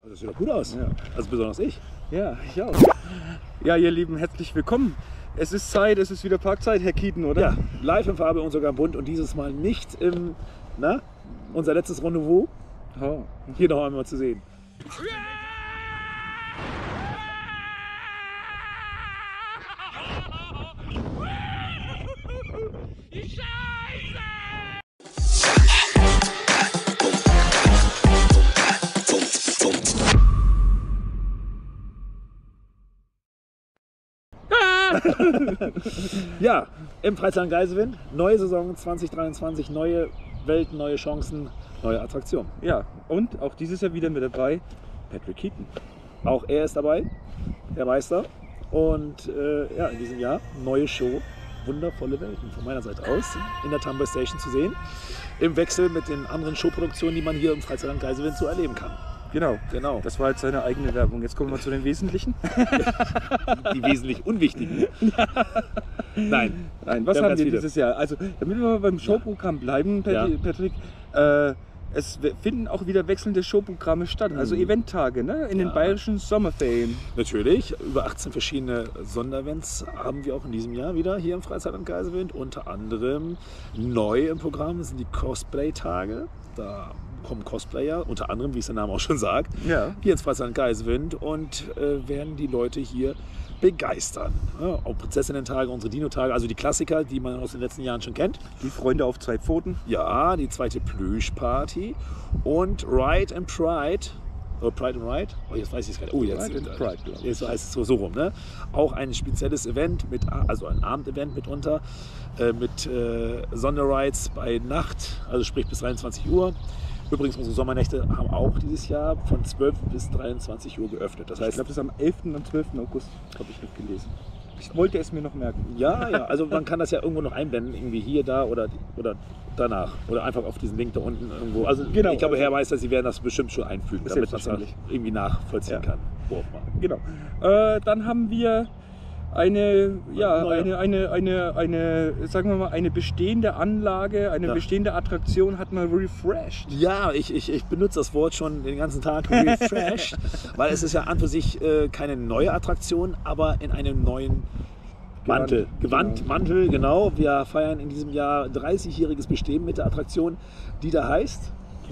Das sieht doch gut aus. Ja. Also besonders ich. Ja, ich auch. Ja, ihr Lieben, herzlich willkommen. Es ist Zeit, es ist wieder Parkzeit, Herr Kieten, oder? Ja, live in Farbe und sogar bunt und dieses Mal nicht im, unser letztes Rendezvous. Oh. Hier noch einmal zu sehen. Ja, im Freizeitland Geiselwind, neue Saison 2023, neue Welten, neue Chancen, neue Attraktionen. Ja, und auch dieses Jahr wieder mit dabei Patrick Keaton. Auch er ist dabei, der Meister. Und ja, in diesem Jahr neue Show, wundervolle Welten von meiner Seite aus in der Tumble Station zu sehen. Im Wechsel mit den anderen Showproduktionen, die man hier im Freizeitland Geiselwind so erleben kann. Genau. Das war jetzt seine eigene Werbung. Jetzt kommen wir zu den Wesentlichen. Die wesentlich unwichtigen. Nein, was haben wir dieses Jahr? Also, damit wir beim Showprogramm bleiben, Patrick, es finden auch wieder wechselnde Showprogramme statt, also Eventtage, ne? In den bayerischen Sommerferien. Natürlich, über 18 verschiedene Sonderevents haben wir auch in diesem Jahr wieder hier im Freizeitland Geiselwind. Unter anderem neu im Programm sind die Cosplay-Tage. Da kommen Cosplayer, unter anderem, wie es der Name auch schon sagt, hier ins Freizeitland Geiselwind und werden die Leute hier begeistern. Ja, auch Prinzessinnen-Tage, unsere Dino-Tage, also die Klassiker, die man aus den letzten Jahren schon kennt. Die Freunde auf zwei Pfoten. Ja, die zweite Plüschparty und Ride and Pride. Oh, Pride and Ride? Oh, jetzt weiß ich es gar nicht. Oh, jetzt, Ride and Pride, glaube ich. Jetzt heißt es so rum, ne? Auch ein spezielles Event, also ein Abendevent mitunter, mit Sonderrides bei Nacht, also sprich bis 23 Uhr. Übrigens, unsere Sommernächte haben auch dieses Jahr von 12 bis 23 Uhr geöffnet. Das heißt, ich glaube, das ist am 11. und 12. August, habe ich mitgelesen. Ich wollte es mir noch merken. Ja, also man kann das ja irgendwo noch einblenden, irgendwie hier, da oder danach. Oder einfach auf diesen Link da unten irgendwo. Also genau, ich glaube, Herr Meister, Sie werden das bestimmt schon einfügen, damit man es irgendwie nachvollziehen kann. Worauf man. Genau. Dann haben wir eine bestehende Anlage, eine bestehende Attraktion hat man refreshed. Ja, ich benutze das Wort schon den ganzen Tag, refreshed, weil es ist ja an für sich keine neue Attraktion, aber in einem neuen Mantel. Mantel, genau. Wir feiern in diesem Jahr 30-jähriges Bestehen mit der Attraktion, die da heißt,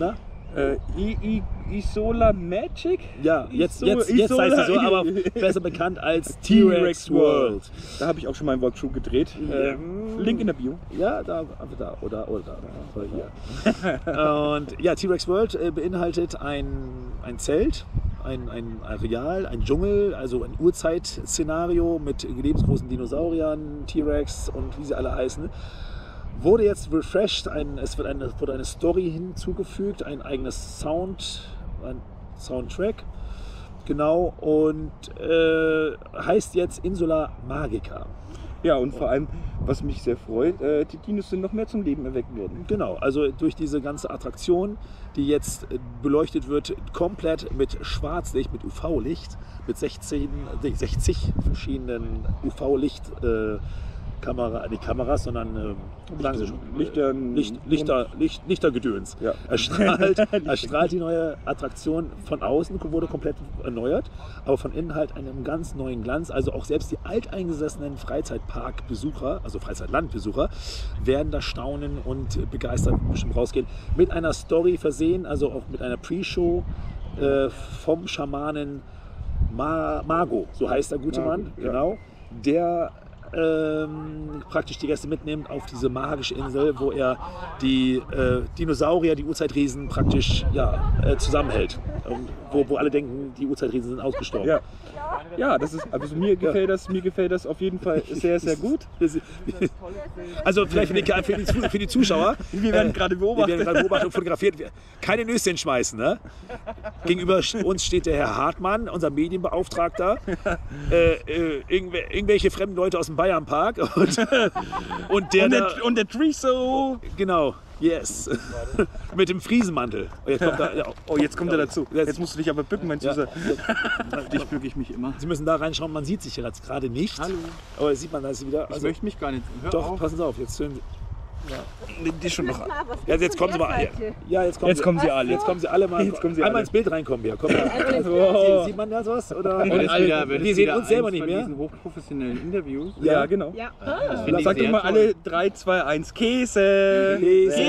Isola Magic? Ja, jetzt heißt sie so, aber besser bekannt als T-Rex World. Da habe ich auch schon mal ein Walkthrough gedreht. Link in der Bio. Ja, da oder hier. Und ja, T-Rex World beinhaltet ein Zelt, ein Areal, ein Dschungel, also ein Urzeit-Szenario mit lebensgroßen Dinosauriern, T-Rex und wie sie alle heißen. Wurde jetzt refreshed, wurde eine Story hinzugefügt, ein eigenes Soundtrack, genau, und heißt jetzt Insula Magica. Ja, und vor allem, was mich sehr freut, die Dinos sind noch mehr zum Leben erweckt worden. Genau, also durch diese ganze Attraktion, die jetzt beleuchtet wird, komplett mit Schwarzlicht, mit UV-Licht, mit 60 verschiedenen UV-Licht nicht Kameras, sondern Lichtergedöns. Ja. Erstrahlt die neue Attraktion von außen, wurde komplett erneuert, aber von innen halt einem ganz neuen Glanz. Also auch selbst die alteingesessenen Freizeitparkbesucher, also Freizeitlandbesucher, werden da staunen und begeistert bestimmt rausgehen. Mit einer Story versehen, also auch mit einer Pre-Show vom Schamanen Mago, so heißt der gute Mann, genau, der praktisch die Gäste mitnimmt auf diese magische Insel, wo er die Dinosaurier, die Urzeitriesen praktisch zusammenhält. Wo alle denken, die Urzeitriesen sind ausgestorben. Ja, das ist, also mir gefällt das auf jeden Fall sehr, sehr gut. Also vielleicht für die Zuschauer. Wir werden gerade beobachtet und fotografiert. Keine Nüsschen schmeißen, ne? Gegenüber uns steht der Herr Hartmann, unser Medienbeauftragter. Irgendwelche fremden Leute aus dem Bayernpark. Und der Triso. Genau. Yes. Mit dem Friesenmantel. Jetzt kommt er dazu. Jetzt musst du dich aber bücken, mein Süßer. Dich bücke ich mich immer. Sie müssen da reinschauen, man sieht sich jetzt gerade nicht. Hallo. Aber sieht man das wieder. Ich möchte mich gar nicht. Hör auf. Passen Sie auf, jetzt Die schon noch. Ja, jetzt kommen sie mal. Ja, jetzt kommen sie alle. Jetzt kommen sie alle mal. Einmal ins Bild reinkommen hier. Komm her. Sieht man das was? Oder? Die sehen uns selber nicht mehr. Diesen hochprofessionellen Interviews. Ja, genau. Ja. Sag doch mal alle 3, 2, 1. Käse!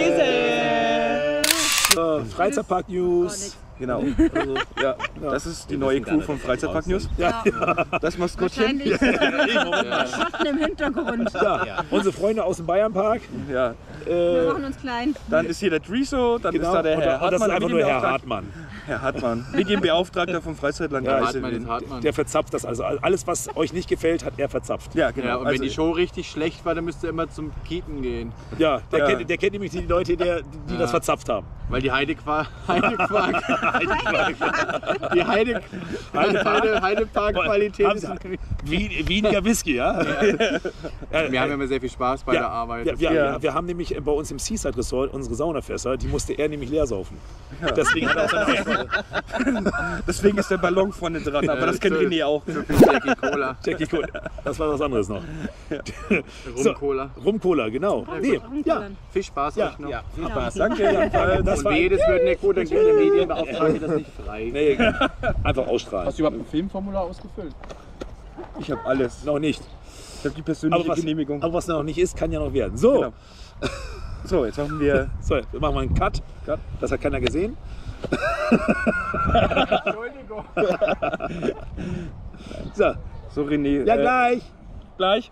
So, Freizeitpark News. Genau. Also, ja, das ist die neue Crew von Freizeitpark News. Ja. Das Maskottchen. Wahrscheinlich Schatten im Hintergrund. Ja. Unsere Freunde aus dem Bayernpark. Ja. Wir machen uns klein. Dann ist hier der Driso, dann Genau. ist da der Herr Und das ist Hartmann. einfach nur Herr Hartmann. Herr Hartmann. Medienbeauftragter vom Freizeitland. Ja, Hartmann. Der verzapft das. Also alles, was euch nicht gefällt, hat er verzapft. Ja, genau. Ja, und wenn die Show richtig schlecht war, dann müsst ihr immer zum Kieten gehen. Ja, der kennt nämlich die Leute, die das verzapft haben. Weil die Heidepark-Qualität ist. Weniger Whisky, ja? Wir haben immer sehr viel Spaß bei der Arbeit. Wir haben nämlich bei uns im Seaside Resort unsere Saunafässer, die musste er nämlich leer saufen. Deswegen hat er auch seine Auswahl. Deswegen ist der Ballon vorne dran, aber das kennt René auch. Jackie Cola. Jackie Cola. Das war was anderes noch. Rum-Cola. Rum-Cola, genau. Nee, ja. Viel Spaß euch noch. Ja, Viel Spaß. Danke. Das Und war wehe, das wird nicht gut, dann gibt der Medienbeauftragte das nicht frei. Nee, einfach ausstrahlen. Hast du überhaupt ein Filmformular ausgefüllt? Ich habe alles. Noch nicht. Ich habe die persönliche Genehmigung. Aber was noch nicht ist, kann ja noch werden. So. Genau. So, jetzt machen wir. So, wir machen mal einen Cut. Das hat keiner gesehen. Entschuldigung. So, René. Ja, gleich. Gleich.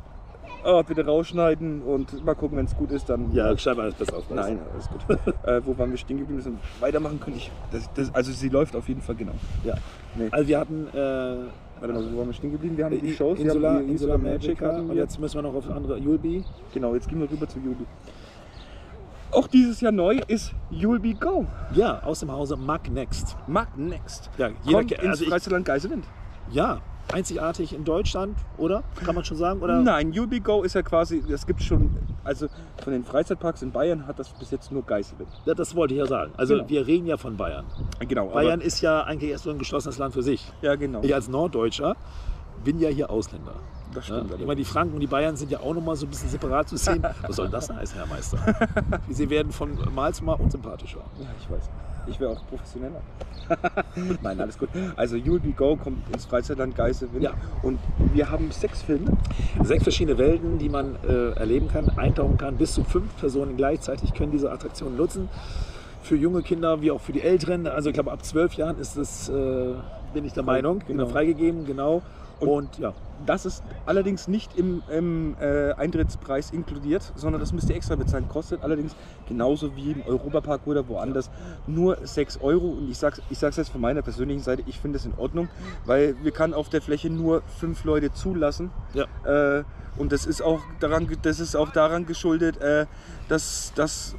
Oh, bitte rausschneiden und mal gucken, wenn es gut ist, dann. Ja, schreib alles besser auf. Nein, alles gut. Wo waren wir stehen geblieben? Müssen weitermachen können. Also sie läuft auf jeden Fall genau. Ja. Nee. Also wir hatten warte mal, wo waren wir stehen geblieben? Wir haben die Shows. Insula Magica und jetzt müssen wir noch auf andere Yulby. Genau, jetzt gehen wir rüber zu Yulby. Auch dieses Jahr neu ist Yulby Go. Ja, aus dem Hause Mag Next. Mag Next. Ja, Kommt ins Freizeitland Geiselwind. Ja, einzigartig in Deutschland, oder? Kann man schon sagen? Oder? Nein, Yulby Go ist ja quasi, das gibt schon, also von den Freizeitparks in Bayern hat das bis jetzt nur Geiselwind. Ja, das wollte ich ja sagen. Also Genau. wir reden ja von Bayern. Genau. Bayern ist ja eigentlich erst so ein geschlossenes Land für sich. Ja, genau. Ich als Norddeutscher bin ja hier Ausländer. Das stimmt. Ja, ich meine, die Franken und die Bayern sind ja auch nochmal so ein bisschen separat zu sehen. Was soll denn das heißen, Herr Meister? Sie werden von Mal zu Mal unsympathischer. Ja, ich weiß. Ich wäre auch professioneller. Nein, alles gut. Also Yulby Go kommt ins Freizeitland Geiselwind. Ja. Und wir haben 6 Filme. 6 verschiedene Welten, die man erleben kann, eintauchen kann. Bis zu 5 Personen gleichzeitig können diese Attraktionen nutzen. Für junge Kinder wie auch für die Älteren. Also ich glaube, ab 12 Jahren ist es, bin ich der Meinung, genau. Freigegeben, genau. Und ja. Das ist allerdings nicht im Eintrittspreis inkludiert, sondern das müsst ihr extra bezahlen. Kostet allerdings genauso wie im Europapark oder woanders nur 6 €. Und ich sag's jetzt von meiner persönlichen Seite, ich finde das in Ordnung, weil wir kann auf der Fläche nur 5 Leute zulassen. Ja. Und das ist auch daran geschuldet, dass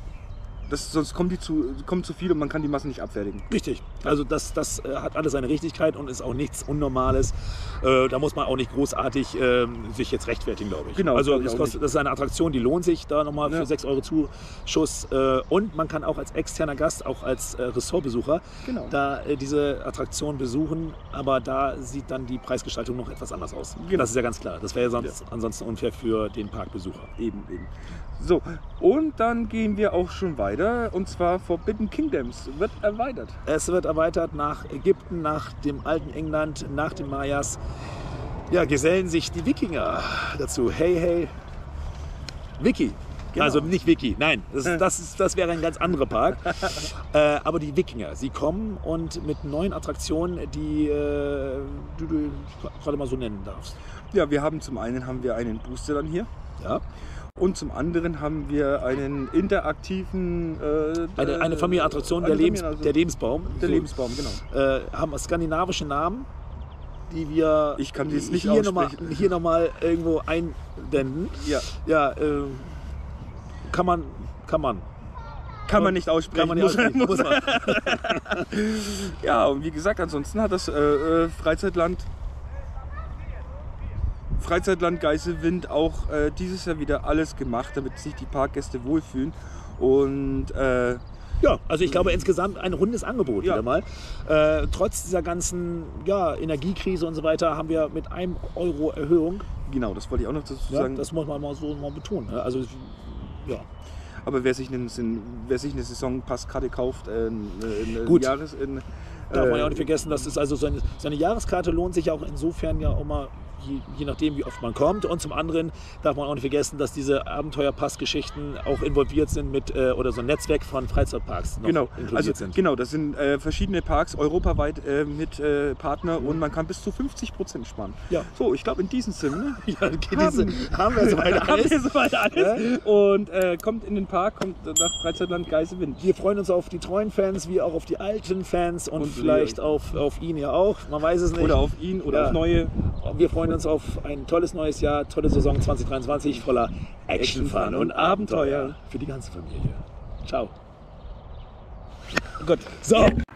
sonst kommen zu viel und man kann die Massen nicht abfertigen. Richtig. Also das hat alles seine Richtigkeit und ist auch nichts Unnormales. Da muss man auch nicht großartig sich jetzt rechtfertigen, glaube ich. Genau. Also das ist eine Attraktion, die lohnt sich da nochmal für 6 € Zuschuss. Und man kann auch als externer Gast, auch als Ressortbesucher, da diese Attraktion besuchen. Aber da sieht dann die Preisgestaltung noch etwas anders aus. Genau. Das ist ja ganz klar. Das wäre ja ansonsten unfair für den Parkbesucher. Eben. So, und dann gehen wir auch schon weiter. Und zwar Forbidden Kingdoms wird erweitert. Es wird erweitert nach Ägypten, nach dem alten England, nach den Mayas. Ja, gesellen sich die Wikinger dazu. Hey, Wiki. Genau. Also nicht Wiki, nein, das wäre ein ganz anderer Park. Aber die Wikinger, sie kommen und mit neuen Attraktionen, die du gerade mal so nennen darfst. Ja, zum einen haben wir einen Booster dann hier. Ja. Und zum anderen haben wir einen interaktiven... eine Familienattraktion, der Lebensbaum. Der Lebensbaum, genau. Haben skandinavische Namen, die wir ich kann jetzt nicht hier nochmal irgendwo einblenden. Ja, kann man nicht aussprechen. Kann man nicht aussprechen. Muss man. Ja, und wie gesagt, ansonsten hat das Freizeitland Geiselwind auch dieses Jahr wieder alles gemacht, damit sich die Parkgäste wohlfühlen. Und ja, also ich glaube insgesamt ein rundes Angebot wieder mal. Trotz dieser ganzen Energiekrise und so weiter haben wir mit 1 € Erhöhung. Genau, das wollte ich auch noch dazu sagen. Das muss man mal so betonen. Also ja. Aber wer sich eine Saisonpasskarte kauft, Gut. Darf Darf man ja auch nicht vergessen, dass es also so eine Jahreskarte lohnt sich auch insofern ja auch mal, je nachdem wie oft man kommt. Und zum anderen darf man auch nicht vergessen, dass diese Abenteuerpass-Geschichten auch involviert sind mit oder so ein Netzwerk von Freizeitparks noch inkludiert sind. Genau, das sind verschiedene Parks europaweit mit Partner und man kann bis zu 50% sparen. Ja. So, ich glaube in diesem Sinne haben wir soweit alles. Und kommt in den Park, kommt nach Freizeitland Geiselwind. Wir freuen uns auf die treuen Fans, wie auch auf die alten Fans und vielleicht auf ihn ja auch. Man weiß es nicht. Oder auf ihn oder auf neue. Wir freuen uns auf ein tolles neues Jahr, tolle Saison 2023 voller Action, Fun und Abenteuer für die ganze Familie. Ciao. Gut. So.